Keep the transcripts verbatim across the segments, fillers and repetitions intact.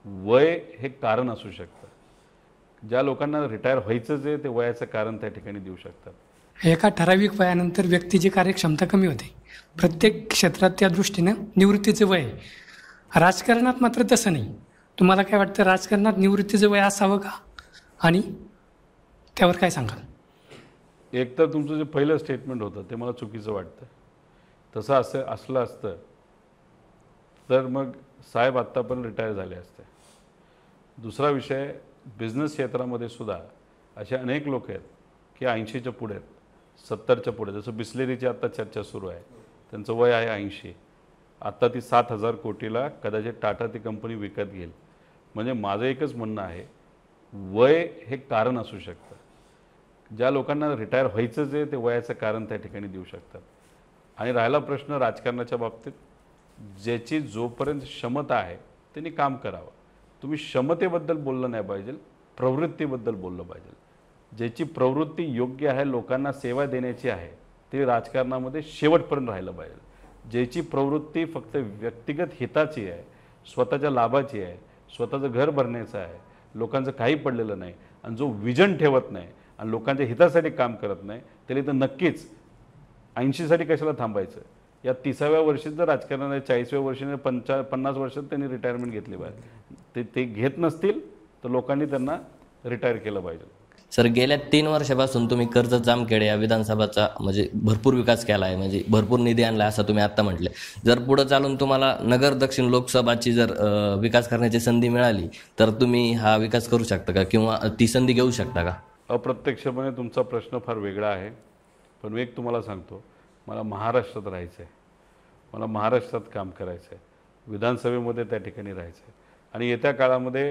वय हे कारण असू शकतं. ज्या लोकांना रिटायर व्हायचंच आहे ते वयाचं कारण त्या ठिकाणी देऊ शकतात. एका ठराविक वयानंतर व्यक्तीची कार्यक्षमता कमी होते. प्रत्येक क्षेत्रात त्या दृष्टीनं निवृत्तीचं वय आहे. राजकारणात मात्र तसं नाही. तुम्हाला काय वाटतं, राजकारणात निवृत्तीचं वय असावं का, आणि त्यावर काय सांगाल? एक तर तुमचं जे पहिलं स्टेटमेंट होतं ते मला चुकीचं वाटतं. तसं असं असलं असतं तर मग साहेब आत्ता पण रिटायर झाले असते. दुसरा विषय, बिझनेस क्षेत्रामध्ये सुद्धा असे अनेक लोक आहेत की ऐंशीच्या पुढे आहेत, सत्तरच्या पुढे. जसं बिस्लेरीची आत्ता चर्चा सुरू आहे, त्यांचं वय आहे ऐंशी. आत्ता ती सात हजार कोटीला कदाचित टाटा ती कंपनी विकत घेईल. म्हणजे माझं एकच म्हणणं आहे, वय हे कारण असू शकतं. ज्या लोकांना रिटायर व्हायचंच आहे ते वयाचं कारण त्या ठिकाणी देऊ शकतात. आणि राहिला प्रश्न राजकारणाच्या बाबतीत, ज्याची जोपर्यंत क्षमता आहे त्यांनी काम करावं. तुम्ही क्षमतेबद्दल बोललं नाही पाहिजे, प्रवृत्तीबद्दल बोललं पाहिजे. ज्याची प्रवृत्ती योग्य आहे, लोकांना सेवा देण्याची आहे, ते राजकारणामध्ये शेवटपर्यंत राहिलं पाहिजे. ज्याची प्रवृत्ती फक्त व्यक्तिगत हिताची आहे, स्वतःच्या लाभाची आहे, स्वतःचं घर भरण्याचं आहे, लोकांचं काही पडलेलं नाही, आणि जो विजन ठेवत नाही आणि लोकांच्या हितासाठी काम करत नाही, त्याला तर नक्कीच ऐंशीसाठी कशाला थांबायचं. या तिसाव्या वर्षीत जर राजकारणाने चाळीसव्या वर्षीने पंचा पन्नास वर्षात त्यांनी रिटायरमेंट घेतली पाहिजे. ते ते घेत नसतील तर लोकांनी त्यांना रिटायर केलं पाहिजे. सर, गेल्या तीन वर्षापासून तुम्ही कर्जत जामखेड या विधानसभाचा म्हणजे भरपूर विकास केला आहे, म्हणजे भरपूर निधी आणला आहे असं तुम्ही आत्ता म्हटले. जर पुढं चालून तुम्हाला नगर दक्षिण लोकसभाची जर विकास करण्याची संधी मिळाली तर तुम्ही हा विकास करू शकता का, किंवा ती संधी घेऊ शकता का? अप्रत्यक्षपणे तुमचा प्रश्न फार वेगळा आहे, पण एक तुम्हाला सांगतो, मला महाराष्ट्रात राहायचं आहे, मला महाराष्ट्रात काम करायचं आहे, विधानसभेमध्ये त्या ठिकाणी राहायचं आहे. आणि येत्या काळामध्ये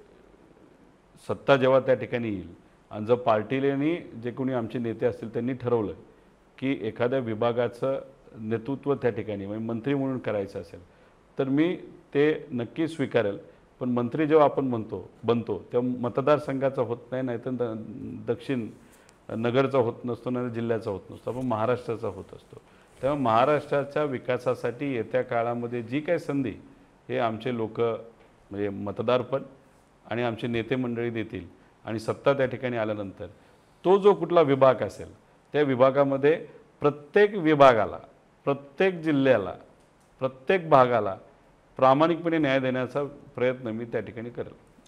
सत्ता जेव्हा त्या ठिकाणी येईल आणि जर पार्टीने जे कोणी आमचे नेते असतील त्यांनी ठरवलं की एखाद्या विभागाचं नेतृत्व त्या ठिकाणी म्हणजे मंत्री म्हणून करायचं असेल तर मी ते नक्की स्वीकारेल. पण मंत्री जेव्हा आपण म्हणतो बनतो तेव्हा मतदारसंघाचा होत नाही, नाही तर दक्षिण नगरचा होत नसतो, नाही जिल्ह्याचा होत नसतो, आपण महाराष्ट्राचा होत असतो. तेव्हा महाराष्ट्राच्या विकासासाठी येत्या काळामध्ये जी काही संधी हे आमचे लोक म्हणजे मतदार पण आणि आमचे नेते मंडळी देतील, आणि सत्ता त्या ठिकाणी आल्यानंतर तो जो कुठला विभाग असेल त्या विभागामध्ये प्रत्येक विभागाला, प्रत्येक जिल्ह्याला, प्रत्येक भागाला प्रामाणिकपणे न्याय देण्याचा प्रयत्न मी त्या ठिकाणी करेल.